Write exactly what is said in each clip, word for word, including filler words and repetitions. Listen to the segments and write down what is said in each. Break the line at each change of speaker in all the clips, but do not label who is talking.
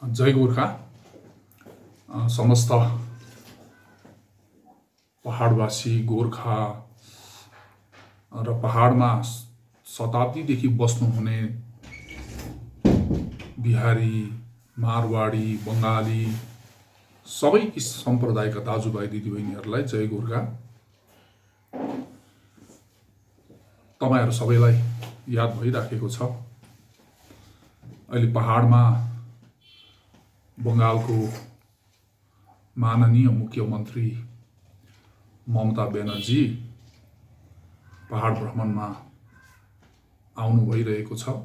जय गोर्खा समस्त पहाडवासी गोर्खा र पहाडमा शताब्दीदेखि बस्नुहुने बिहारी, मारवाडी, बंगाली सबै सम्प्रदायका दाजुभाइ दिदीबहिनीहरूलाई जय गोर्खा। तपाईहरु सबैलाई याद भइराखेको छ, अहिले पहाडमा बंगालको माननीय मुख्यमन्त्री ममता ब्यानर्जी पहाड भ्रमणमा आउनु भइरहेको छ।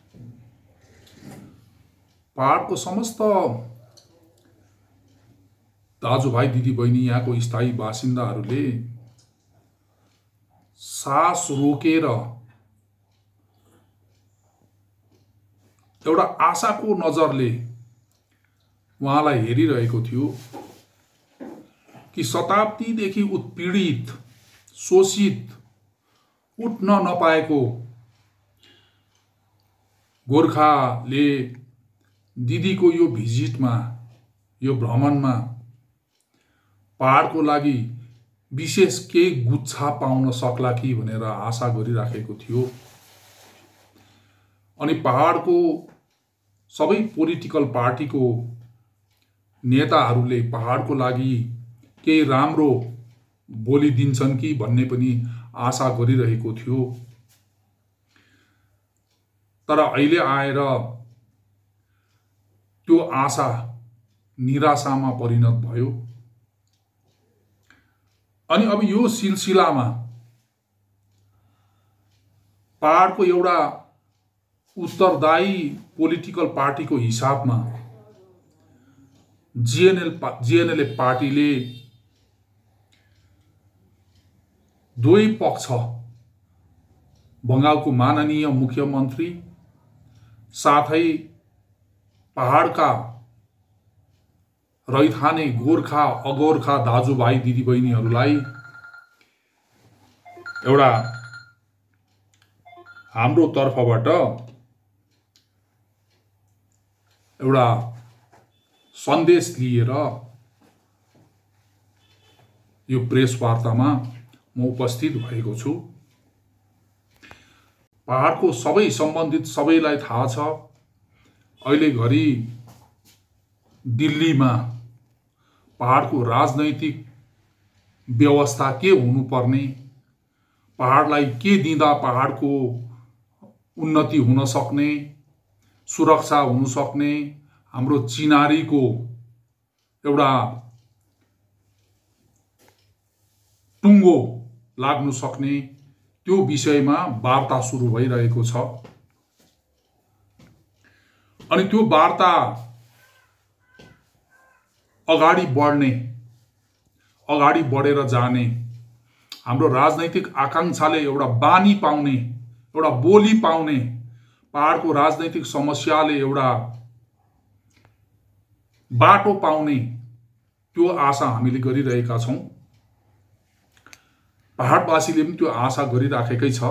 पहाडको समस्त दाजुभाइ दिदीबहिनी, यहाँको स्थायी बासिन्दाहरूले सास रोकेर एउटा आशाको नजरले उहाँलाई हेरिरहेको थियो कि शताब्दीदेखि उत्पीडित, शोषित, उठ्न नपाएको गोर्खाले दिदीको यो भिजिटमा, यो भ्रमणमा पहाडको लागि विशेष केही गुच्छा पाउन सक्ला कि भनेर आशा गरिराखेको थियो। अनि पहाडको सबै पोलिटिकल पार्टीको नेताहरूले पहाडको लागि केही राम्रो बोलिदिन्छन् कि भन्ने पनि आशा गरिरहेको थियो। तर अहिले आएर त्यो आशा निराशामा परिणत भयो। अनि अब यो सिलसिलामा पहाडको एउटा उत्तरदायी पोलिटिकल पार्टीको हिसाबमा जीएनएल जीएनएलएफ पार्टीले दुई पक्ष, बंगालको माननीय मुख्यमन्त्री साथै पहाडका रैथाने गोर्खा अगोर्खा दाजुभाइ दिदीबहिनीहरूलाई एउटा हाम्रो तर्फबाट एउटा सन्देश लिएर यो प्रेस वार्तामा म उपस्थित भएको छु। पहाडको सबै सम्बन्धित सबैलाई थाहा छ, अहिले घरि दिल्लीमा पहाडको राजनैतिक व्यवस्था के हुनुपर्ने, पहाडलाई के दिँदा पहाडको उन्नति हुन सक्ने, सुरक्षा हुन सक्ने, हाम्रो चिनारीको एउटा टुङ्गो लाग्नु सक्ने, त्यो विषयमा वार्ता सुरु भइरहेको छ। अनि त्यो वार्ता अगाडि बढ्ने, अगाडि बढेर जाने, हाम्रो राजनैतिक आकांक्षाले एउटा बानी पाउने, एउटा बोली पाउने, पहाडको राजनैतिक समस्याले एउटा बाटो पाउने, त्यो आशा हामीले गरिरहेका छौं। पहाडवासीले पनि त्यो आशा गरिराखेकै छ।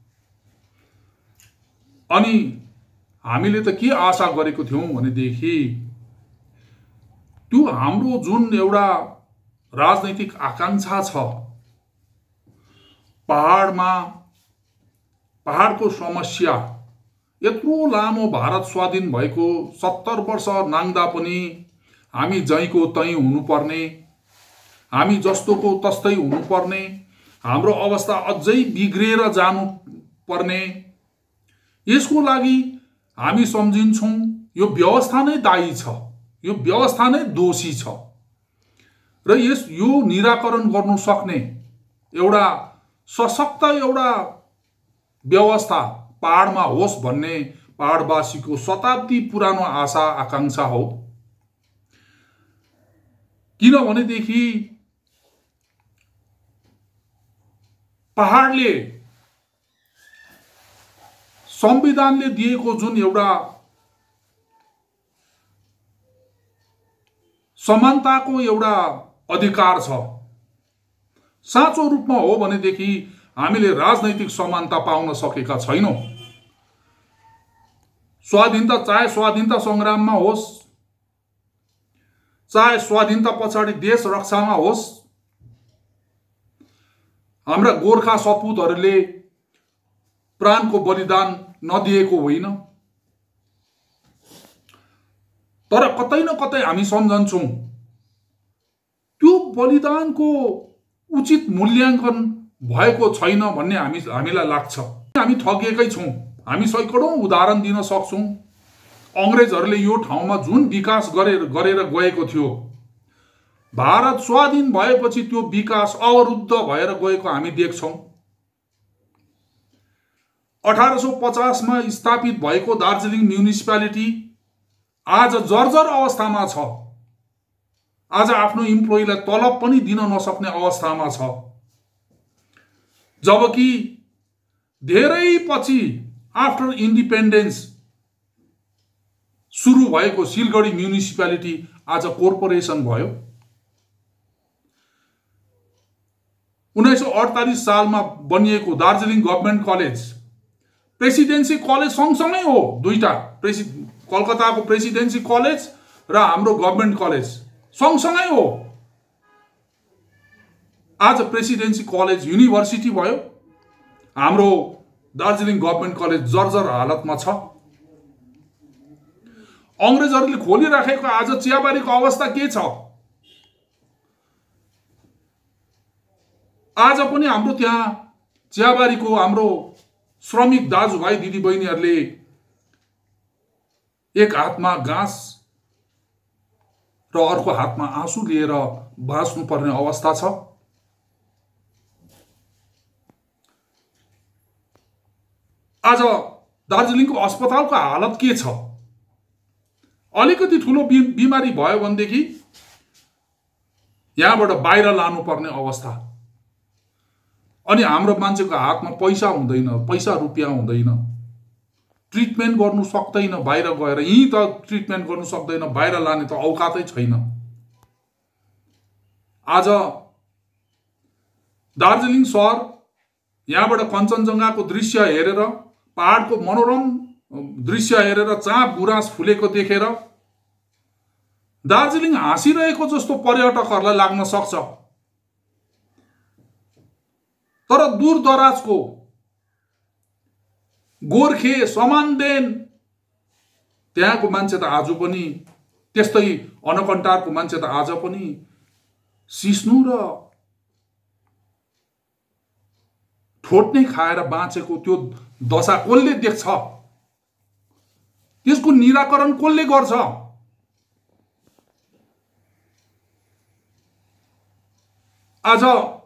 अनि हामीले त के आशा गरेको थियौं भनेदेखि त्यो हाम्रो जुन एउटा राजनैतिक आकांक्षा छ, पहाडमा पहाडको समस्या, यत्रो लामो भारत स्वाधीन भएको सत्तर वर्ष नाङ्दा पनि हामी जैको तै हुनुपर्ने, हामी जस्तोको तस्तै हुनुपर्ने, हाम्रो अवस्था अझै बिग्रेर जानु पर्ने, यसको लागि हामी सम्झिन्छौं यो व्यवस्था नै दायी छ, यो व्यवस्था नै दोषी छ र यस यो निराकरण गर्नु सक्ने एउटा सशक्त एउटा व्यवस्था पहाडमा होस् भन्ने पहाडवासीको शताब्दी पुरानो आशा आकांक्षा हो। किनभनेदेखि पहाडले संविधानले दिएको जुन एउटा समानताको एउटा अधिकार छ, साँचो रूपमा हो भनेदेखि हामीले राजनैतिक समानता पाउन सकेका छैनौं। स्वाधीनता चाहे स्वाधीनता संग्राममा होस्, चाहे स्वाधीनता पछाडि देश रक्षामा होस्, हाम्रा गोर्खा सपुतहरूले प्राणको बलिदान नदिएको होइन। तर कतै न कतै हामी सम्झन्छौँ त्यो बलिदानको उचित मूल्याङ्कन भएको छैन भन्ने हामी हामीलाई लाग्छ। हामी ठगिएकै छौँ। हामी सैकडौँ उदाहरण दिन सक्छौँ। अंग्रेजहरूले यो ठाउँमा जुन विकास गरेर गरेर गएको थियो, भारत स्वाधीन भएपछि त्यो विकास अवरुद्ध भएर गएको हामी देख्छौँ। अठारह सौ पचास में स्थापित भएको दार्जिलिङ म्युनिसिपालिटी आज जर्जर अवस्थामा छ। आज आफ्नो इम्प्लोइलाई तलब पनि दिन नसक्ने अवस्थामा छ। जबकि धेरै पछि आफ्टर इन्डिपेन्डेन्स सुरु भएको सिलगढी म्युनिसिपालिटी आज कोर्पोरेसन भयो। उन्नाइस सौ अड़तालीस सालमा बनिएको Darjeeling government college presidency college सँगसँगै हो। दुईटा प्रेसि कलकत्ताको प्रेसिडेन्सी कलेज र हाम्रो गभर्नमेन्ट कलेज सँगसँगै हो। आज प्रेसिडेन्सी कलेज युनिभर्सिटी भयो। हाम्रो दार्जिलिङ गभर्नमेन्ट कलेज जर्जर हालतमा छ। अंग्रेजहरूले खोलिराखेको आज चियाबारीको अवस्था के छ? आज पनि हाम्रो त्यहाँ चियाबारीको हाम्रो श्रमिक दाजुभाइ दिदीबहिनीहरूले एक हातमा घाँस र अर्को हातमा आँसु लिएर बाँच्नु पर्ने अवस्था छ। आज दार्जिलिङको अस्पतालको हालत के छ? अलिकति ठुलो बिमारी भयो भनेदेखि यहाँबाट बाहिर लानुपर्ने अवस्था। अनि हाम्रो मान्छेको हातमा पैसा हुँदैन, पैसा रुपियाँ हुँदैन, ट्रिटमेन्ट गर्नु सक्दैन। बाहिर गएर यही त ट्रिटमेन्ट गर्नु सक्दैन, बाहिर लाने त औकातै छैन। आज दार्जिलिङ शहर यहाँबाट कञ्चनजङ्घाको दृश्य हेरेर, पहाडको मनोरम दृश्य हेरेर, चाँप गुराँस फुलेको देखेर दार्जिलिङ हाँसिरहेको जस्तो पर्यटकहरूलाई लाग्न सक्छ। तर दूर दराजको गोर्खे समानदेन त्यहाँको मान्छे त आज पनि, त्यस्तै अनकन्टारको मान्छे त आज पनि सिस्नु र ठोट्ने खाएर बाँचेको त्यो दशा कसले देख्छ? त्यसको निराकरण कसले गर्छ? आज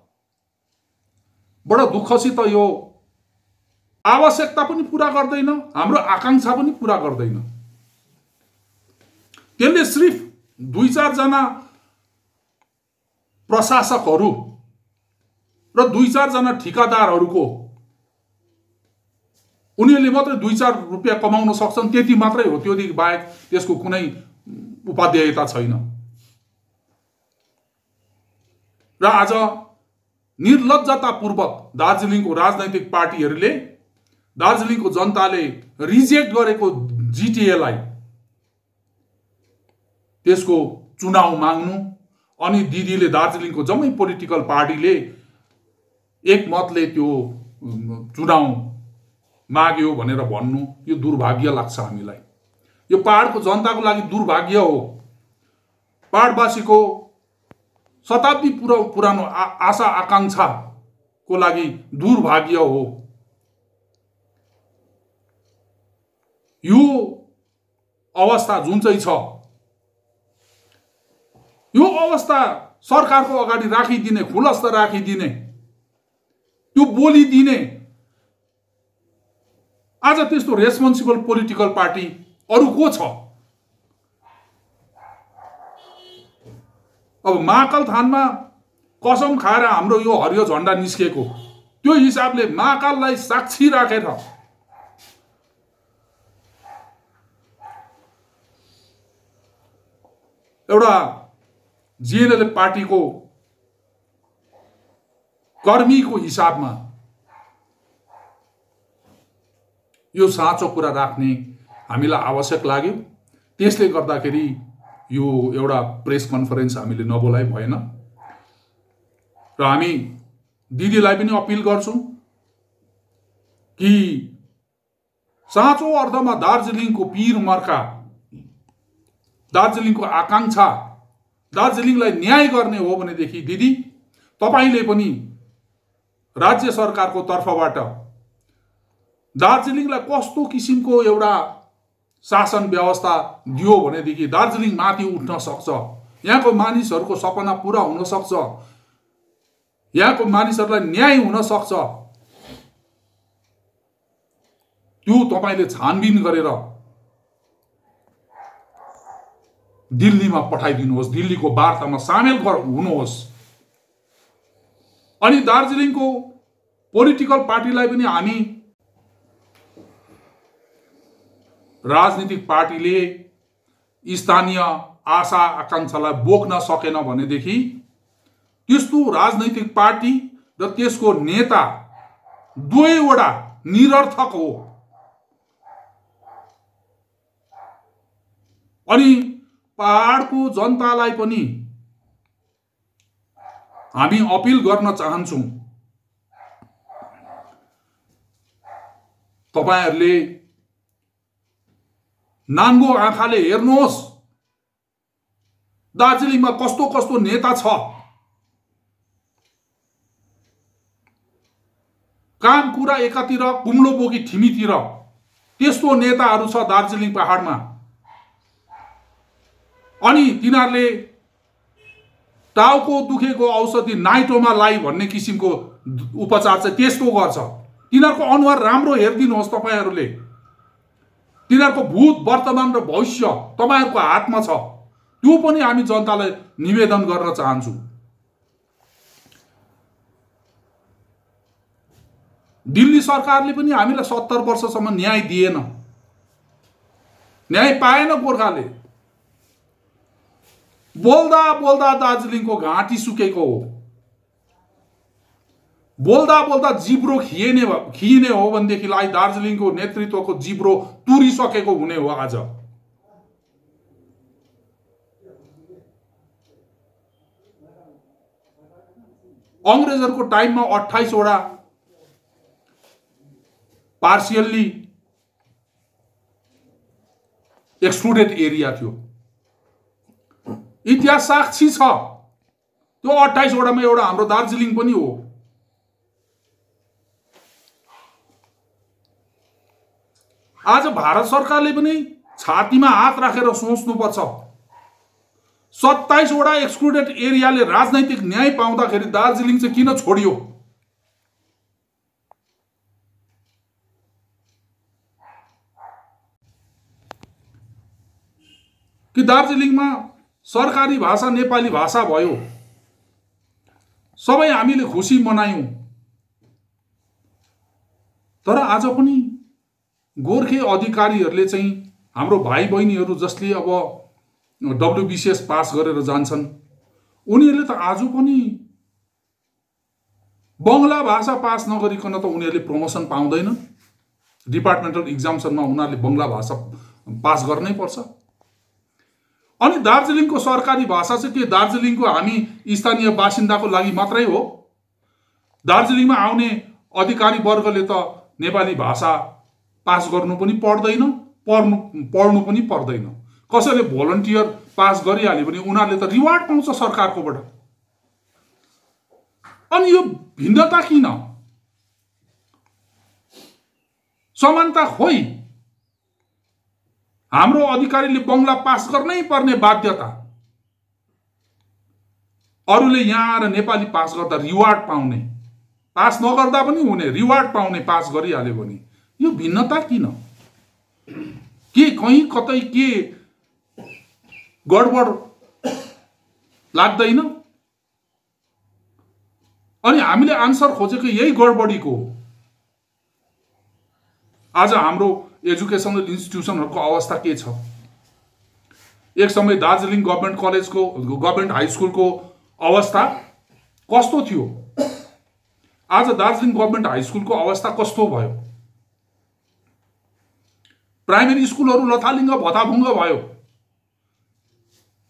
बडा दुःखसित यो आवश्यकता पनि पूरा गर्दैन, हाम्रो आकांक्षा पनि पूरा गर्दैन। त्यसले सिर्फ दुई चार जना प्रशासकहरू र दुई चार जना ठिकादारहरूको उनीहरूले मात्रै दुई चार रुपियाँ कमाउन सक्छन्, त्यति मात्रै हो। त्योदेखि बाहेक त्यसको कुनै उपादेयता छैन। र आज निर्लज्जतापूर्वक दार्जिलिङको राजनैतिक पार्टीहरूले, दार्जिलिङको जनताले रिजेक्ट गरेको जिटिएलाई त्यसको चुनाव माग्नु, अनि दिदीले दार्जिलिङको जम्मै पोलिटिकल पार्टीले एक मतले त्यो चुनाव माग्यो भनेर भन्नु, यो दुर्भाग्य लाग्छ हामीलाई। यो पहाडको जनताको लागि दुर्भाग्य हो। पहाडवासीको शताब्दी पुरा पुरानो आशा आकांक्षा को लागि दुर्भाग्य हो। यो अवस्था जुन चाहिँ छ, यो अवस्था सरकारको अगाडि राखिदिने, खुलस्त राखिदिने, त्यो बोलिदिने आज त्यस्तो रेस्पोन्सिबल पोलिटिकल पार्टी अरु को छ? अब महाकाल थानमा कसम खाएर हाम्रो यो हरियो झण्डा निस्केको, त्यो हिसाबले महाकाललाई साक्षी राखेर एउटा जिएनएलएफ पार्टीको कर्मीको हिसाबमा यो साँचो कुरा राख्ने हामीलाई आवश्यक लाग्यो। त्यसले गर्दाखेरि यो एउटा प्रेस कन्फरेन्स हामीले नबोलाइ भएन र हामी दिदीलाई पनि अपिल गर्छौं कि साँचो अर्थमा दार्जिलिङको पीर मर्का, दार्जिलिङको आकांक्षा, दार्जिलिङलाई न्याय गर्ने हो भनेदेखि दिदी तपाईले पनि राज्य सरकारको तर्फबाट दार्जिलिङलाई कस्तो किसिमको एउटा शासन व्यवस्था दियो भनेदेखि दार्जिलिङ माथि उठ्न सक्छ, यहाँको मानिसहरूको सपना पूरा हुन सक्छ, यहाँको मानिसहरूलाई न्याय हुन सक्छ। त्यो तपाईले छानबिन गरेर दिल्लीमा पठाइदिनुहोस्, दिल्लीको वार्तामा सामेल हुनुहोस्। अनि दार्जिलिङको पोलिटिकल पार्टीलाई पनि हामी राजनीतिक पार्टीले स्थानीय आशा आकांक्षालाई बोक्न सकेन भनेदेखि त्यस्तो राजनैतिक पार्टी र त्यसको नेता दुवैवटा निरर्थक हो। अनि पहाडको जनतालाई पनि हामी अपिल गर्न चाहन्छौं, तपाईहरुले नाङ्गो आँखाले हेर्नुहोस् दार्जिलिङमा कस्तो कस्तो नेता छ। काम कुरा एकातिर, कुम्लो बोकी ठिमीतिर त्यस्तो नेताहरू छ दार्जिलिङ पहाडमा। अनि तिनीहरूले टाउको दुखेको औषधि नाइटोमा लाई भन्ने किसिमको उपचार चाहिँ त्यस्तो गर्छ। तिनीहरूको अनुहार राम्रो हेरिदिनुहोस् तपाईहरुले। तिनीहरूको भूत, वर्तमान र भविष्य तपाईहरुको हातमा छ। त्यो पनि हामी जनतालाई निवेदन गर्न चाहन्छौं। दिल्ली सरकारले पनि हामीलाई सत्तर वर्षसम्म न्याय दिएन, न्याय पाएन गोर्खाले। बोल्दा बोल्दा दार्जिलिङको घाँटी सुकेको हो, बोल्दा बोल्दा जिब्रो खिएने खिइने हो भनेदेखिलाई दार्जिलिङको नेतृत्वको जिब्रो तुरिसकेको हुने हो। आज अंग्रेजहरूको टाइममा अट्ठाइस वटा पार्शियली एक्सक्लुडेड एरिया थियो। इतिहास साक्षी छ। त्यो अट्ठाइस वटामा एउटा हाम्रो दार्जिलिङ पनि हो। आज भारत सरकारले पनि छातीमा हात राखेर सोच्नुपर्छ। सत्ताइस वटा एक्सक्लुडेड एरियाले राजनैतिक न्याय पाउँदाखेरि दार्जिलिङ चाहिँ किन छोडियो? कि दार्जिलिङमा सरकारी भाषा नेपाली भाषा भयो, सबै हामीले खुसी मनायौं। तर आज पनि गोर्खे अधिकारीहरूले चाहिँ हाम्रो भाइ बहिनीहरू जसले अब डब्ल्युबीसीएस पास गरेर जान्छन्, उनीहरूले त आज पनि बंगला भाषा पास नगरिकन त उनीहरूले प्रमोसन पाउँदैन। डिपार्टमेन्टल एक्जाम्सनमा उनीहरूले बंगला भाषा पास गर्नै पर्छ। अनि दार्जिलिङको सरकारी भाषा चाहिँ के दार्जिलिङको हामी स्थानीय बासिन्दाको लागि मात्रै हो? दार्जिलिङमा आउने अधिकारी वर्गले त नेपाली भाषा पास गर्नु पनि पर्दैन, पढ्नु पढ्नु पनि पर्दैन। कसैले भोलन्टियर पास गरिहाल्यो भने उनीहरूले त रिवार्ड पाउँछ सरकारकोबाट। अनि यो भिन्नता किन? समानता खोइ। हाम्रो अधिकारीले बंगला पास गर्नै पर्ने बाध्यता, अरूले यहाँ आएर नेपाली पास गर्दा रिवार्ड पाउने, पास नगर्दा पनि हुने, रिवार्ड पाउने पास गरिहाल्यो भने। यो भिन्नता किन? के कहीं कतै के गडबड लाग्दैन? अनि हामीले आन्सर खोजेको यही गडबडीको। आज हाम्रो एजुकेशनल इन्स्टिट्युसनहरुको अवस्था के छ? एक समय दार्जिलिङ गभर्नमेन्ट कलेजको गभर्नमेन्ट हाई स्कुलको अवस्था कस्तो थियो? आज दार्जिलिङ गभर्नमेन्ट हाई स्कुलको अवस्था कस्तो भयो? प्राइमेरी स्कुलहरु लथालिङ्ग भताभुङ्ग भयो।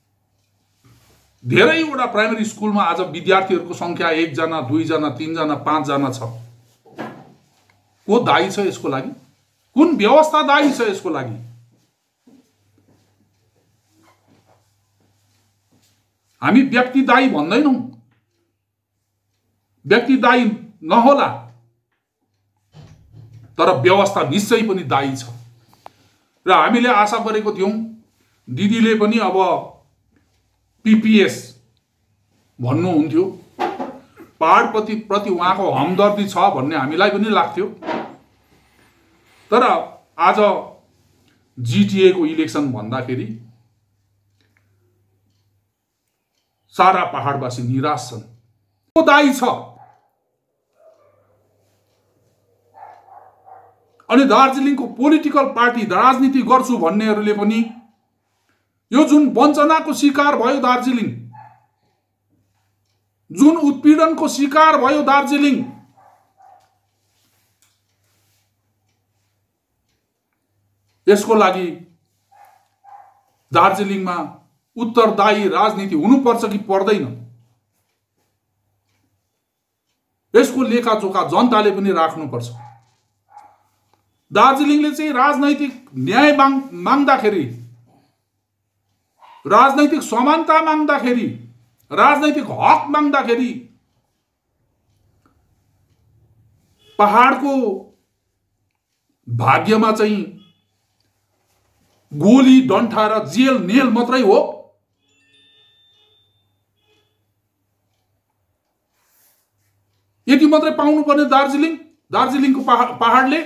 धेरैवटा प्राइमेरी स्कुलमा आज विद्यार्थीहरूको संख्या एकजना दुईजना तीनजना पाँचजना छ। को दायी छ यसको लागि? कुन व्यवस्था दायी छ यसको लागि? हामी व्यक्ति दायी भन्दैनौं, व्यक्ति दायी नहोला, तर व्यवस्था निश्चय पनि दायी छ। र हामीले आशा गरेको थियौं दिदीले पनि अब पीपीएस भन्नुहुन्थ्यो, पहाडप्रति प्रति उहाँको हमदर्दी छ भन्ने हामीलाई पनि लाग्थ्यो। तर आज जीटीए को इलेक्सन भन्दाखेरि सारा पहाडवासी निराश छन्। को दायी छ? अनि दार्जिलिङको पोलिटिकल पार्टी राजनीति गर्छु भन्नेहरूले पनि यो जुन वञ्चनाको शिकार भयो दार्जिलिङ, जुन उत्पीडनको शिकार भयो दार्जिलिङ, यसको लागि दार्जिलिङमा उत्तरदायी राजनीति हुनुपर्छ कि पर्दैन, यसको लेखाजोखा जनताले पनि राख्नुपर्छ। दार्जिलिङले चाहिँ राजनैतिक न्याय माग माग्दाखेरि, राजनैतिक समानता माग्दाखेरि, राजनैतिक हक माग्दाखेरि पहाडको भाग्यमा चाहिँ गोली डन्ठा र जेल नेल मात्रै हो। यति मात्रै पाउनु पर्ने दार्जिलिङ दार्जिलिङको पहाड पहाडले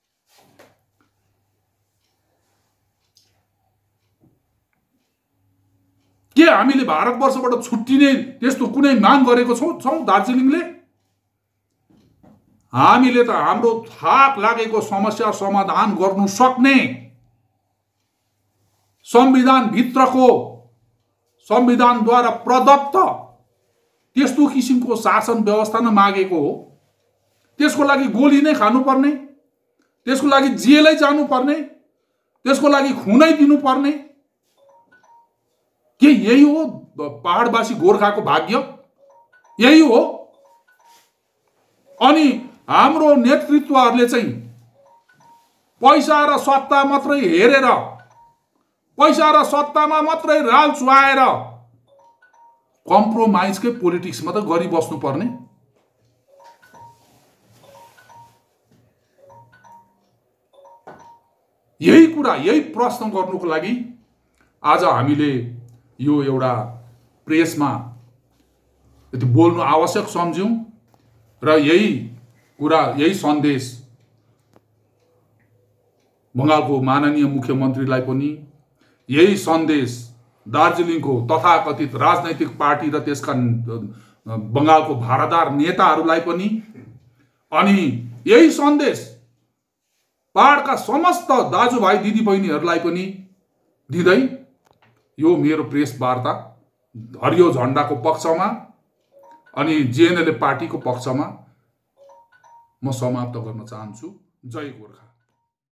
के हामीले भारतवर्षबाट छुट्टिने त्यस्तो कुनै माग गरेको छौं छौं दार्जिलिङले? हामीले त हाम्रो थाक लागेको समस्या समाधान गर्नु सक्ने संविधान भित्रको संविधानद्वारा प्रदत्त त्यस्तो किसिमको शासन व्यवस्था नै मागेको हो। त्यसको लागि गोली नै खानुपर्ने, त्यसको लागि जेलै जानुपर्ने, त्यसको लागि खुनै दिनुपर्ने? के यही हो पहाडवासी गोर्खाको भाग्य? यही हो? अनि हाम्रो नेतृत्वहरूले चाहिँ पैसा र सत्ता मात्रै हेरेर, पैसा र सत्तामा मात्रै राल चुहाएर कम्प्रोमाइजकै पोलिटिक्स मात्र गरी बस्नु पर्ने? यही कुरा, यही प्रश्न गर्नुको लागि आज हामीले यो एउटा प्रेसमा यति बोल्नु आवश्यक सम्झ्यौं र यही कुरा, यही सन्देश बंगालको माननीय मुख्यमन्त्रीलाई पनि, यही सन्देश दार्जिलिङको तथाकथित राजनैतिक पार्टी र त्यसका बंगालको भारादार नेताहरूलाई पनि, अनि यही सन्देश पहाडका समस्त दाजुभाइ दिदीबहिनीहरूलाई पनि दिँदै यो मेरो प्रेस वार्ता हरियो झण्डाको पक्षमा अनि जेएनएलएफ पार्टीको पक्षमा म समाप्त गर्न चाहन्छु। जय गोर्खा।